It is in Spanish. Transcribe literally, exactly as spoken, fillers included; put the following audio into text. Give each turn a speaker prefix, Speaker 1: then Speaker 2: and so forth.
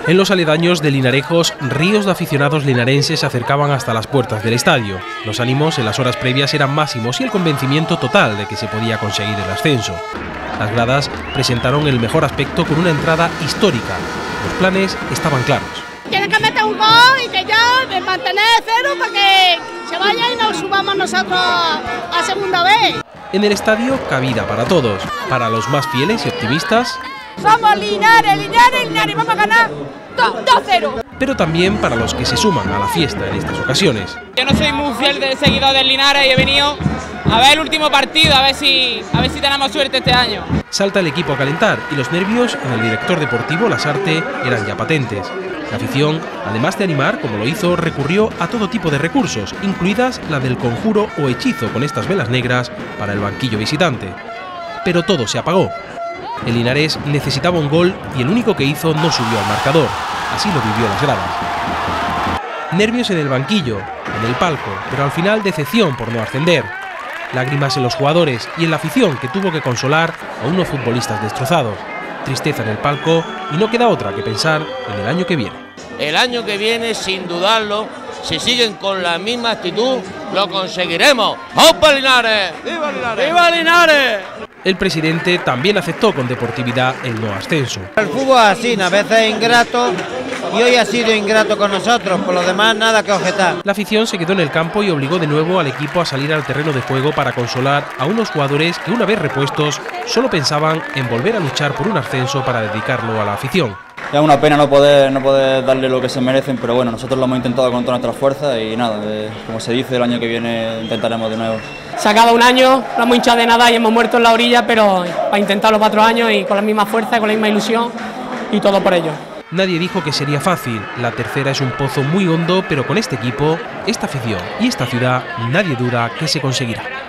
Speaker 1: En los aledaños de Linarejos, ríos de aficionados linarenses se acercaban hasta las puertas del estadio. Los ánimos en las horas previas eran máximos y el convencimiento total de que se podía conseguir el ascenso. Las gradas presentaron el mejor aspecto con una entrada histórica. Los planes estaban claros.
Speaker 2: Tienen que meter un gol y que ya mantener cero para que se vaya y nos subamos nosotros a segunda vez.
Speaker 1: En el estadio, cabida para todos. Para los más fieles y optimistas,
Speaker 2: somos Linares, Linares, Linares, vamos a ganar dos cero.
Speaker 1: Pero también para los que se suman a la fiesta en estas ocasiones.
Speaker 3: Yo no soy muy fiel de seguidor del Linares y he venido a ver el último partido, a ver si, a ver si tenemos suerte este año.
Speaker 1: Salta el equipo a calentar y los nervios en el director deportivo Lasarte eran ya patentes. La afición, además de animar, como lo hizo, recurrió a todo tipo de recursos, incluidas la del conjuro o hechizo con estas velas negras para el banquillo visitante. Pero todo se apagó. El Linares necesitaba un gol y el único que hizo no subió al marcador. Así lo vivió las gradas. Nervios en el banquillo, en el palco, pero al final decepción por no ascender. Lágrimas en los jugadores y en la afición que tuvo que consolar a unos futbolistas destrozados. Tristeza en el palco y no queda otra que pensar en el año que viene.
Speaker 4: El año que viene, sin dudarlo, si siguen con la misma actitud, lo conseguiremos. ¡Opa Linares! ¡Viva Linares! ¡Viva Linares!
Speaker 1: El presidente también aceptó con deportividad el no ascenso.
Speaker 5: El fútbol es así, a veces es ingrato y hoy ha sido ingrato con nosotros, por lo demás nada que objetar.
Speaker 1: La afición se quedó en el campo y obligó de nuevo al equipo a salir al terreno de juego para consolar a unos jugadores que, una vez repuestos, solo pensaban en volver a luchar por un ascenso para dedicarlo a la afición.
Speaker 6: Es una pena no poder, no poder darle lo que se merecen, pero bueno, nosotros lo hemos intentado con todas nuestras fuerzas y nada, eh, como se dice, el año que viene intentaremos de nuevo.
Speaker 3: Se acaba un año, no hemos hinchado de nada y hemos muerto en la orilla, pero para intentarlo para otro año y con la misma fuerza, con la misma ilusión y todo por ello.
Speaker 1: Nadie dijo que sería fácil. La tercera es un pozo muy hondo, pero con este equipo, esta afición y esta ciudad, nadie duda que se conseguirá.